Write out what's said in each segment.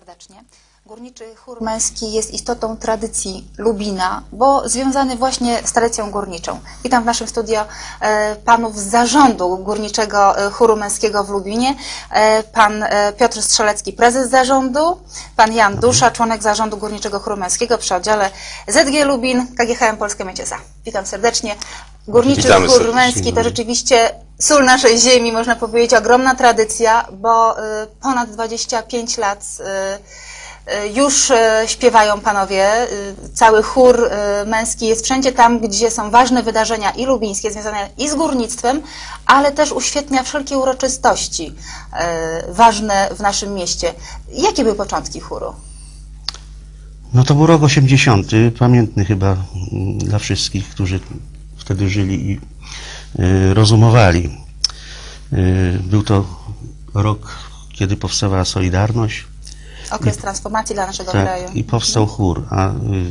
serdecznie. Górniczy chór męski jest istotą tradycji Lubina, bo związany właśnie z tradycją górniczą. Witam w naszym studio panów z zarządu Górniczego Chóru Męskiego w Lubinie. Pan Piotr Strzelecki, prezes zarządu, pan Jan Dusza, członek zarządu Górniczego Chóru Męskiego przy oddziale ZG Lubin, KGHM Polska Mieciesa. Witam serdecznie. Górniczy Chór Męski to rzeczywiście sól naszej ziemi, można powiedzieć, ogromna tradycja, bo ponad 25 lat już śpiewają panowie. Cały chór męski jest wszędzie tam, gdzie są ważne wydarzenia i lubińskie, związane i z górnictwem, ale też uświetnia wszelkie uroczystości ważne w naszym mieście. Jakie były początki chóru? No to był rok 80, pamiętny chyba dla wszystkich, którzy wtedy żyli i rozumowali. Był to rok, kiedy powstała Solidarność. Okres transformacji dla naszego kraju. I powstał chór, a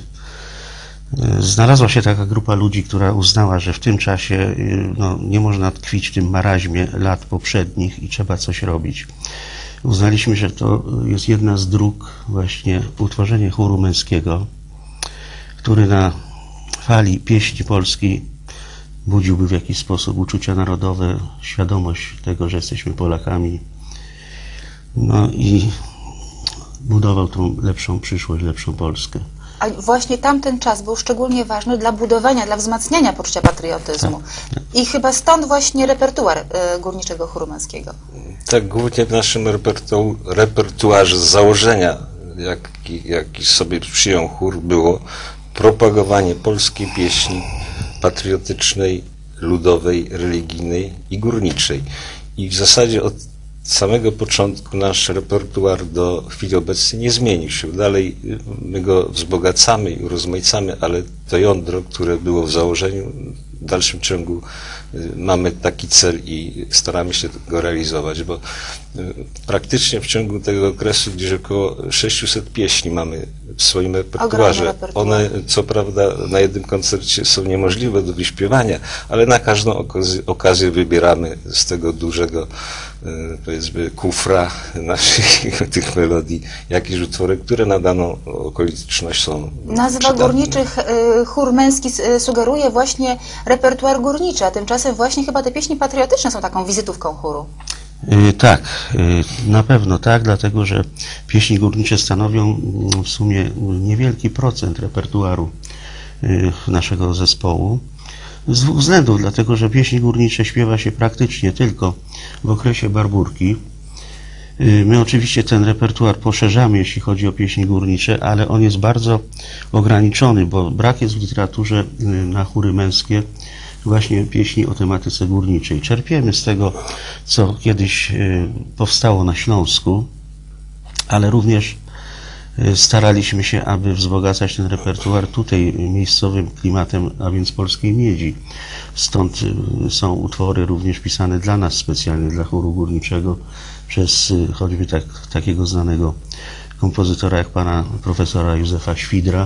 znalazła się taka grupa ludzi, która uznała, że w tym czasie no, nie można tkwić w tym maraźmie lat poprzednich i trzeba coś robić. Uznaliśmy, że to jest jedna z dróg właśnie utworzenie chóru męskiego, który na fali pieśni polskiej budziłby w jakiś sposób uczucia narodowe, świadomość tego, że jesteśmy Polakami. No i budował tą lepszą przyszłość, lepszą Polskę. A właśnie tamten czas był szczególnie ważny dla budowania, dla wzmacniania poczucia patriotyzmu. Tak. I chyba stąd właśnie repertuar Górniczego Chóru Męskiego. Tak, głównie w naszym repertuarze z założenia, jaki sobie przyjął chór, było propagowanie polskiej pieśni patriotycznej, ludowej, religijnej i górniczej. I w zasadzie od samego początku nasz repertuar do chwili obecnej nie zmienił się. Dalej my go wzbogacamy i urozmaicamy, ale to jądro, które było w założeniu, w dalszym ciągu mamy taki cel i staramy się go realizować, bo praktycznie w ciągu tego okresu gdzieś około 600 pieśni mamy w swoim repertuarze. One, co prawda, na jednym koncercie są niemożliwe do wyśpiewania, ale na każdą okazję wybieramy z tego dużego, powiedzmy, kufra naszych tych melodii jakieś utwory, które na daną okoliczność są Nazwa przydatne. Górniczy Chór Męski sugeruje właśnie repertuar górniczy, a tymczasem właśnie chyba te pieśni patriotyczne są taką wizytówką chóru. Tak, na pewno tak, dlatego że pieśni górnicze stanowią w sumie niewielki procent repertuaru naszego zespołu. Z dwóch względów, dlatego że pieśni górnicze śpiewa się praktycznie tylko w okresie Barbórki. My oczywiście ten repertuar poszerzamy, jeśli chodzi o pieśni górnicze, ale on jest bardzo ograniczony, bo brak jest w literaturze na chóry męskie właśnie pieśni o tematyce górniczej. Czerpiemy z tego, co kiedyś powstało na Śląsku, ale również staraliśmy się, aby wzbogacać ten repertuar tutaj miejscowym klimatem, a więc polskiej miedzi. Stąd są utwory również pisane dla nas specjalnie, dla chóru górniczego, przez choćby takiego znanego kompozytora jak pana profesora Józefa Świdra.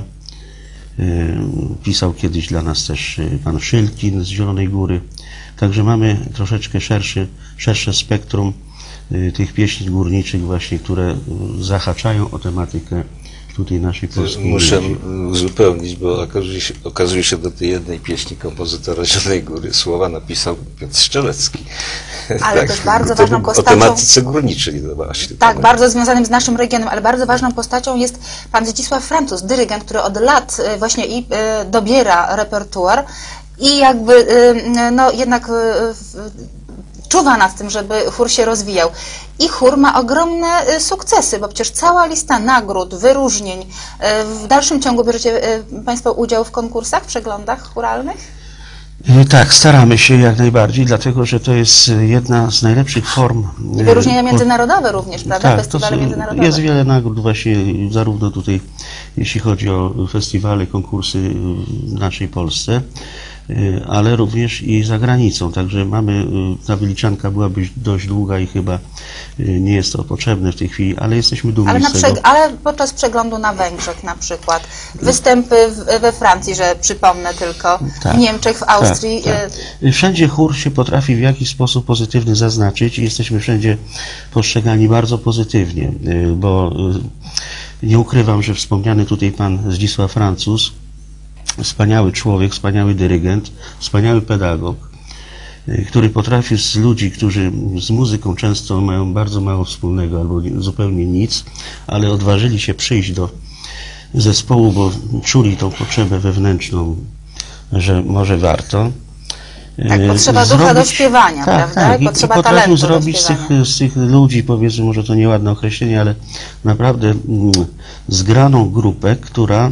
Pisał kiedyś dla nas też pan Szylkin z Zielonej Góry. Także mamy troszeczkę szersze spektrum tych pieśni górniczych właśnie, które zahaczają o tematykę tutaj naszej polskiej. Muszę uzupełnić, bo okazuje się do tej jednej pieśni kompozytora Zielonej Góry słowa napisał Piotr Strzelecki. Ale tak, też bardzo ważną postacią. O tematyce górniczej. Właśnie, tak, bardzo związanym z naszym regionem, ale bardzo ważną postacią jest pan Zdzisław Francuz, dyrygent, który od lat właśnie i dobiera repertuar i jakby no jednak czuwa nad tym, żeby chór się rozwijał. I chór ma ogromne sukcesy, bo przecież cała lista nagród, wyróżnień. W dalszym ciągu bierzecie państwo udział w konkursach, w przeglądach chóralnych? Tak, staramy się jak najbardziej, dlatego że to jest jedna z najlepszych form. I wyróżnienia międzynarodowe również, prawda? Tak, Festiwale międzynarodowe. Jest wiele nagród właśnie, zarówno tutaj, jeśli chodzi o festiwale, konkursy w naszej Polsce, ale również i za granicą. Także mamy, ta wyliczanka byłaby dość długa i chyba nie jest to potrzebne w tej chwili, ale jesteśmy dumni z tego. Ale podczas przeglądu na Węgrzech na przykład, występy we Francji, że przypomnę tylko, w Niemczech, w Austrii. Tak. Wszędzie chór się potrafi w jakiś sposób pozytywny zaznaczyć i jesteśmy wszędzie postrzegani bardzo pozytywnie, bo Nie ukrywam, że wspomniany tutaj pan Zdzisław Francuz, wspaniały człowiek, wspaniały dyrygent, wspaniały pedagog, który potrafi z ludzi, którzy z muzyką często mają bardzo mało wspólnego albo zupełnie nic, ale odważyli się przyjść do zespołu, bo czuli tą potrzebę wewnętrzną, że może warto. Tak, potrzeba ducha do śpiewania, prawda? Tak. Potrzeba I potrafił talentu zrobić do śpiewania. z tych ludzi, powiedzmy, może to nieładne określenie, ale naprawdę zgraną grupę, która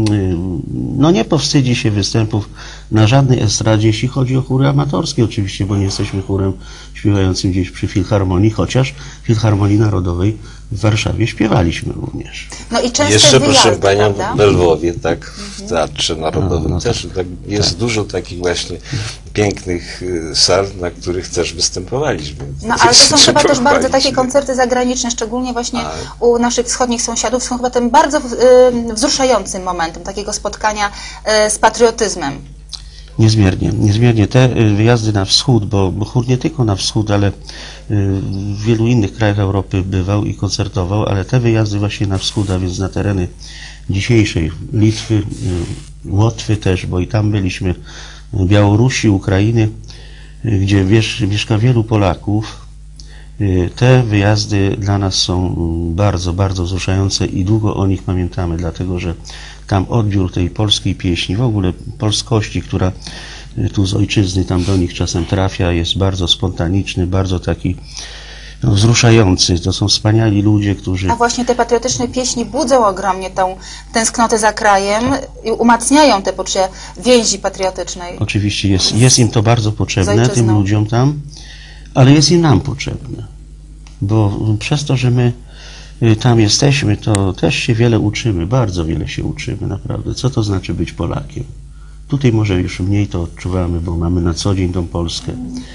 no nie powstydzi się występów na żadnej estradzie, jeśli chodzi o chóry amatorskie oczywiście, bo nie jesteśmy chórem śpiewającym gdzieś przy Filharmonii, chociaż w Filharmonii Narodowej w Warszawie śpiewaliśmy również. No i częste Jeszcze, wyjazdy, proszę panią, prawda? w Lwowie, tak, w Teatrze Narodowym No, też tak, jest dużo takich właśnie pięknych sal, na których też występowaliśmy. No ale to są chyba też bardzo takie Pochwalić. koncerty zagraniczne, szczególnie właśnie Tak. u naszych wschodnich sąsiadów, są chyba tym bardzo wzruszającym momentem takiego spotkania z patriotyzmem. Niezmiernie. Te wyjazdy na wschód, bo chór nie tylko na wschód, ale w wielu innych krajach Europy bywał i koncertował, ale te wyjazdy właśnie na wschód, a więc na tereny dzisiejszej Litwy, Łotwy też, bo i tam byliśmy, Białorusi, Ukrainy, gdzie mieszka wielu Polaków. Te wyjazdy dla nas są bardzo, bardzo wzruszające i długo o nich pamiętamy, dlatego że tam odbiór tej polskiej pieśni, w ogóle polskości, która tu z ojczyzny tam do nich czasem trafia, jest bardzo spontaniczny, bardzo taki wzruszający. To są wspaniali ludzie, którzy... A właśnie te patriotyczne pieśni budzą ogromnie tą tęsknotę za krajem i umacniają te poczucie więzi patriotycznej. Oczywiście jest im to bardzo potrzebne, ojczyzną. tym ludziom tam, ale jest i nam potrzebne, bo przez to, że my tam jesteśmy, to też się wiele uczymy, bardzo wiele się uczymy, naprawdę. Co to znaczy być Polakiem? Tutaj może już mniej to odczuwamy, bo mamy na co dzień tą Polskę.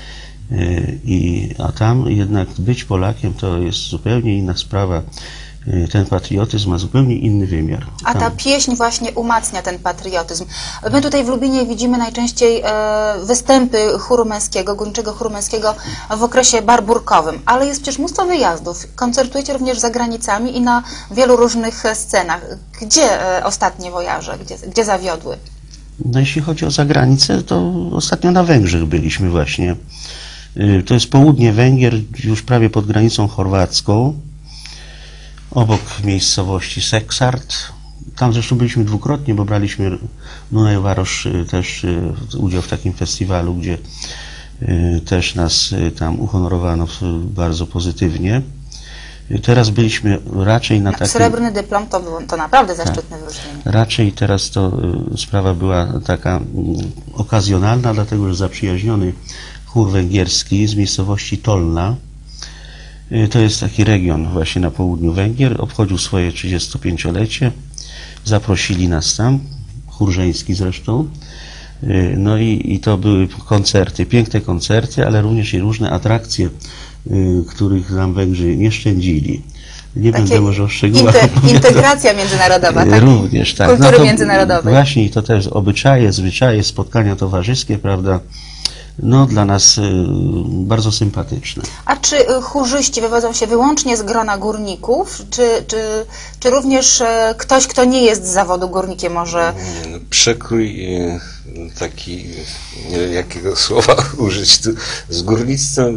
A tam jednak być Polakiem to jest zupełnie inna sprawa. Ten patriotyzm ma zupełnie inny wymiar. A ta pieśń właśnie umacnia ten patriotyzm. My tutaj w Lubinie widzimy najczęściej występy chóru męskiego, górniczego chóru męskiego w okresie barburkowym, ale jest przecież mnóstwo wyjazdów. Koncertujecie również za granicami i na wielu różnych scenach. Gdzie ostatnie wojaże? Gdzie zawiodły? No jeśli chodzi o zagranicę, to ostatnio na Węgrzech byliśmy właśnie. To jest południe Węgier, już prawie pod granicą chorwacką, obok miejscowości Szekszárd. Tam zresztą byliśmy dwukrotnie, bo braliśmy Dunaj-Varosz też udział w takim festiwalu, gdzie też nas tam uhonorowano bardzo pozytywnie. Teraz byliśmy raczej na takim... Srebrny dyplom to naprawdę zaszczytne wyróżnienie. Raczej teraz to sprawa była taka okazjonalna, dlatego że zaprzyjaźniony chór węgierski z miejscowości Tolna, to jest taki region właśnie na południu Węgier, obchodził swoje 35-lecie, zaprosili nas tam, chór żeński zresztą, no i to były koncerty, piękne koncerty, ale również i różne atrakcje, których nam Węgrzy nie szczędzili. Nie będę może o szczegółach Integracja międzynarodowa, tak? Również, tak. Kultury to międzynarodowej. Właśnie i to też obyczaje, zwyczaje, spotkania towarzyskie, prawda, no dla nas bardzo sympatyczne. A czy chórzyści wywodzą się wyłącznie z grona górników, czy również ktoś, kto nie jest z zawodu górnikiem może... Przekrój taki, nie wiem jakiego słowa użyć, tu, z górnictwem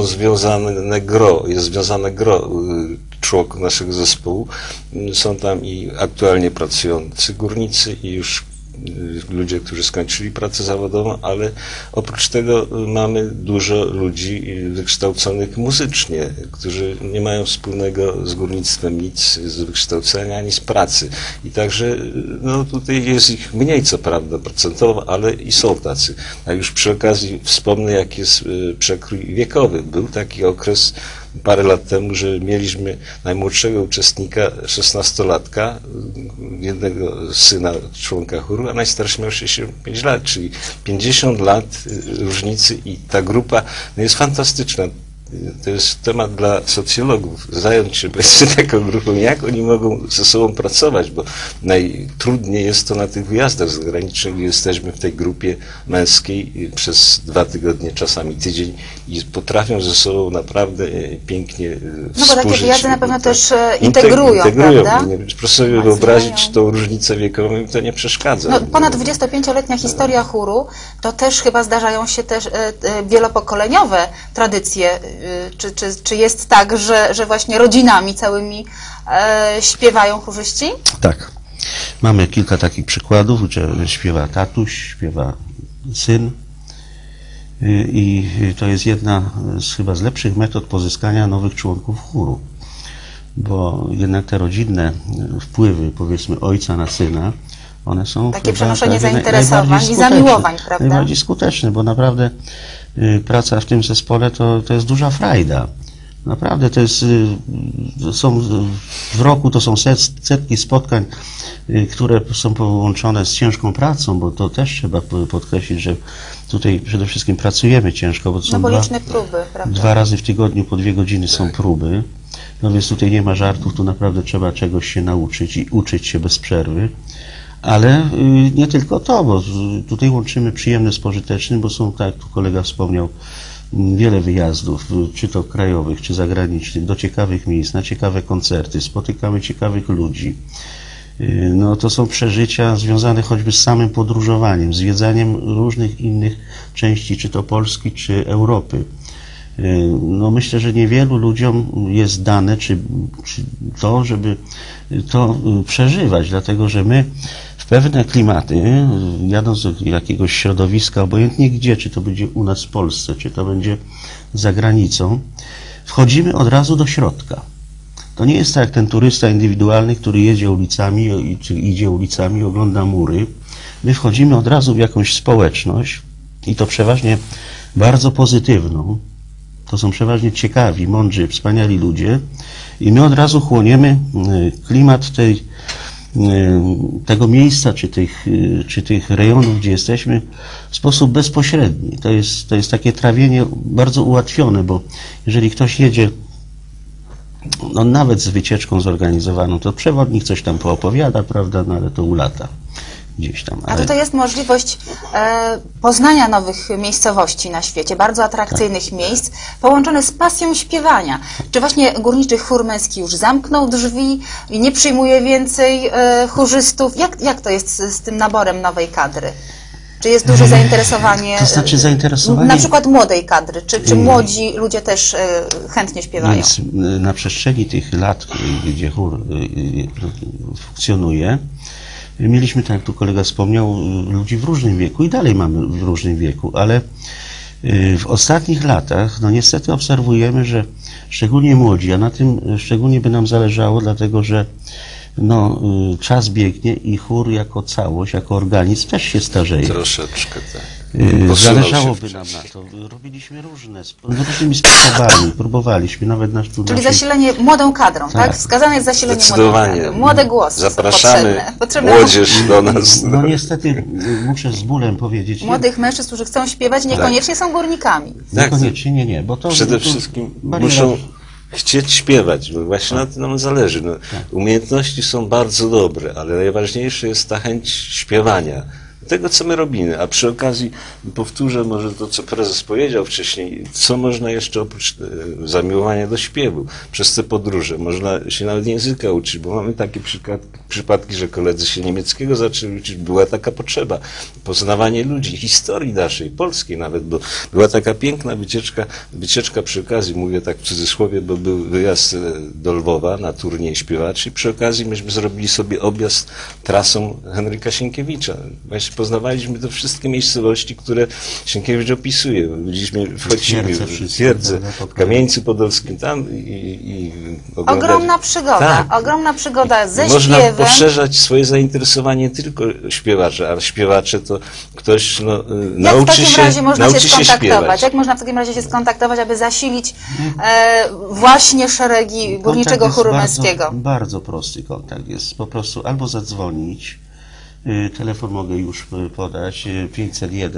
jest związane gro członków naszego zespołu. Są tam i aktualnie pracujący górnicy i już ludzie, którzy skończyli pracę zawodową, ale oprócz tego mamy dużo ludzi wykształconych muzycznie, którzy nie mają wspólnego z górnictwem nic, z wykształcenia, ani z pracy. I także no, tutaj jest ich mniej, co prawda, procentowo, ale i są tacy. A już przy okazji wspomnę, jak jest przekrój wiekowy. Był taki okres parę lat temu, że mieliśmy najmłodszego uczestnika, 16-latka, jednego syna członka chóru, a najstarszy miał 65 lat, czyli 50 lat różnicy i ta grupa no jest fantastyczna. To jest temat dla socjologów, zająć się powiedzmy taką grupą, jak oni mogą ze sobą pracować, bo najtrudniej jest to na tych wyjazdach zagranicznych, gdzie jesteśmy w tej grupie męskiej przez 2 tygodnie, czasami tydzień i potrafią ze sobą naprawdę pięknie No bo takie współżyć. wyjazdy na pewno Tak. też integrują, prawda? Proszę sobie wyobrazić tą różnicę wiekową i to nie przeszkadza. No, ponad 25-letnia historia chóru, to też chyba zdarzają się też wielopokoleniowe tradycje. Czy jest tak, że właśnie rodzinami całymi śpiewają chórzyści? Tak. Mamy kilka takich przykładów, gdzie śpiewa tatuś, śpiewa syn i to jest jedna chyba z lepszych metod pozyskania nowych członków chóru, bo jednak te rodzinne wpływy, powiedzmy, ojca na syna, one są Takie chyba przenoszenie prawie zainteresowań najbardziej i skuteczne. zamiłowań, prawda? Najbardziej skuteczne, bo naprawdę praca w tym zespole to jest duża frajda. Naprawdę to jest, w roku to są setki spotkań, które są połączone z ciężką pracą, bo to też trzeba podkreślić, że tutaj przede wszystkim pracujemy ciężko, bo to są No bo liczne próby, prawda? 2 razy w tygodniu po 2 godziny są próby. No więc tutaj nie ma żartów, tu naprawdę trzeba czegoś się nauczyć i uczyć się bez przerwy. Ale nie tylko to, bo tutaj łączymy przyjemne z pożytecznym, bo są, tak jak tu kolega wspomniał, wiele wyjazdów, czy to krajowych, czy zagranicznych, do ciekawych miejsc, na ciekawe koncerty, spotykamy ciekawych ludzi. No to są przeżycia związane choćby z samym podróżowaniem, zwiedzaniem różnych innych części, czy to Polski, czy Europy. No myślę, że niewielu ludziom jest dane, czy to, żeby to przeżywać, dlatego że my w pewne klimaty, jadąc do jakiegoś środowiska, obojętnie gdzie, czy to będzie u nas w Polsce, czy to będzie za granicą, wchodzimy od razu do środka. To nie jest tak jak ten turysta indywidualny, który jedzie ulicami, czy idzie ulicami, ogląda mury. My wchodzimy od razu w jakąś społeczność i to przeważnie bardzo pozytywną. To są przeważnie ciekawi, mądrzy, wspaniali ludzie i my od razu chłoniemy klimat tego miejsca, czy tych rejonów, gdzie jesteśmy, w sposób bezpośredni. To jest takie trawienie bardzo ułatwione, bo jeżeli ktoś jedzie, no nawet z wycieczką zorganizowaną, to przewodnik coś tam poopowiada, prawda, no ale to ulata gdzieś tam. A tutaj jest możliwość poznania nowych miejscowości na świecie, bardzo atrakcyjnych miejsc, połączone z pasją śpiewania. Czy właśnie Górniczy Chór Męski już zamknął drzwi i nie przyjmuje więcej chórzystów? Jak to jest z tym naborem nowej kadry? Czy jest duże zainteresowanie, To znaczy zainteresowanie, na przykład młodej kadry? Czy młodzi ludzie też chętnie śpiewają? Więc na przestrzeni tych lat, gdzie chór funkcjonuje, mieliśmy, tak jak tu kolega wspomniał, ludzi w różnym wieku i dalej mamy w różnym wieku, ale w ostatnich latach, no niestety obserwujemy, że szczególnie młodzi, a na tym szczególnie by nam zależało, dlatego że no, czas biegnie i chór jako całość, jako organizm też się starzeje. Troszeczkę tak. Zależałoby nam na to. Robiliśmy różnymi sposobami, próbowaliśmy, nawet nasz tu Czyli zasilenie młodą kadrą, tak? Wskazane jest zasilenie młodą kadrą. Młode głosy Zapraszamy potrzebne. młodzież do nas. No niestety muszę z bólem powiedzieć. Młodych mężczyzn, którzy chcą śpiewać, niekoniecznie są górnikami. Niekoniecznie, nie, bo to Przede to wszystkim bariera. muszą chcieć śpiewać, bo właśnie na tym nam zależy. No, umiejętności są bardzo dobre, ale najważniejsze jest ta chęć śpiewania. Tego, co my robimy, a przy okazji powtórzę może to, co prezes powiedział wcześniej, co można jeszcze oprócz zamiłowania do śpiewu, przez te podróże, można się nawet języka uczyć, bo mamy takie przypadki, że koledzy się niemieckiego zaczęli uczyć, była taka potrzeba, poznawanie ludzi, historii naszej, polskiej nawet, bo była taka piękna wycieczka przy okazji, mówię tak w cudzysłowie, bo był wyjazd do Lwowa na turniej śpiewaczy i przy okazji myśmy zrobili sobie objazd trasą Henryka Sienkiewicza. Właśnie poznawaliśmy te wszystkie miejscowości, które Sienkiewicz opisuje. Byliśmy, wchodzili w twierdzę, w Kamieńcu Podolskim, tam i Ogromna przygoda, tak. Ogromna przygoda ze Można śpiewem. poszerzać swoje zainteresowanie nie tylko śpiewacze, a śpiewacze to ktoś Jak w nauczy takim razie można się nauczy skontaktować? śpiewać. Jak można w takim razie się skontaktować, aby zasilić właśnie szeregi Górniczego Kontakt Chóru jest Męskiego? Bardzo prosty kontakt jest. Po prostu albo zadzwonić, telefon mogę już podać, 501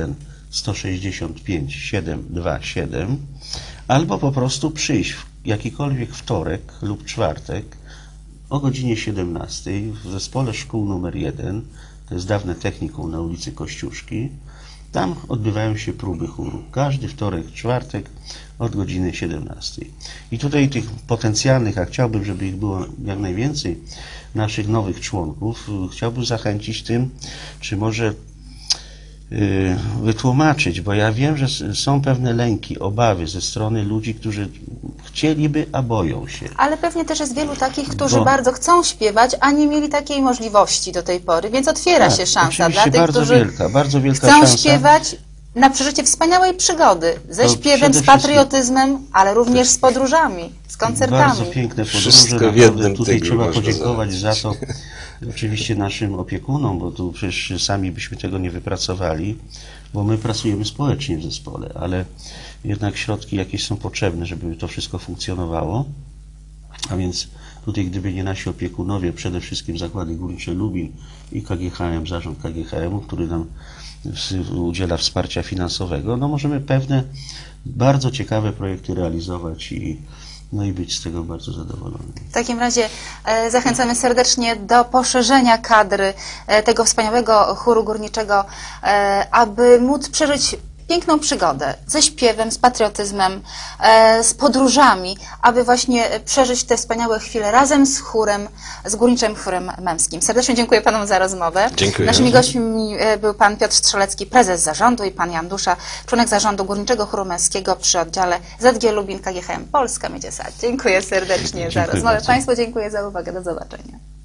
165 727, albo po prostu przyjść w jakikolwiek wtorek lub czwartek o godzinie 17 w zespole szkół numer 1, to jest dawne technikum na ulicy Kościuszki. Tam odbywają się próby chóru. Każdy wtorek, czwartek od godziny 17. I tutaj tych potencjalnych, a chciałbym, żeby ich było jak najwięcej, naszych nowych członków, chciałbym zachęcić tym, czy może wytłumaczyć, bo ja wiem, że są pewne lęki, obawy ze strony ludzi, którzy chcieliby, a boją się. Ale pewnie też jest wielu takich, którzy bardzo chcą śpiewać, a nie mieli takiej możliwości do tej pory, więc otwiera się szansa dla tych, bardzo którzy bardzo wielka chcą szansa. śpiewać na przeżycie wspaniałej przygody ze To śpiewem, z przede patriotyzmem, ale również z podróżami, z koncertami. Bardzo piękne podróże, Wszystko w naprawdę jednym tutaj tyglu trzeba można podziękować za załatwić. to oczywiście naszym opiekunom, bo tu przecież sami byśmy tego nie wypracowali, bo my pracujemy społecznie w zespole, ale jednak środki jakieś są potrzebne, żeby to wszystko funkcjonowało, a więc tutaj gdyby nie nasi opiekunowie, przede wszystkim Zakłady Górnicze Lubin i KGHM, zarząd KGHM-u, który nam udziela wsparcia finansowego, no możemy pewne bardzo ciekawe projekty realizować i być z tego bardzo zadowoleni. W takim razie zachęcamy serdecznie do poszerzenia kadry tego wspaniałego chóru górniczego, aby móc przeżyć piękną przygodę ze śpiewem, z patriotyzmem, z podróżami, aby właśnie przeżyć te wspaniałe chwile razem z chórem, z Górniczym Chórem Męskim. Serdecznie dziękuję Panom za rozmowę. Dziękuję. Naszymi gośćmi był Pan Piotr Strzelecki, prezes zarządu, i Pan Jan Dusza, członek zarządu Górniczego Chóru Męskiego przy oddziale ZG Lubin KGHM Polska Miedziesat. Dziękuję serdecznie za Dziękuję rozmowę. bardzo. Państwu dziękuję za uwagę. Do zobaczenia.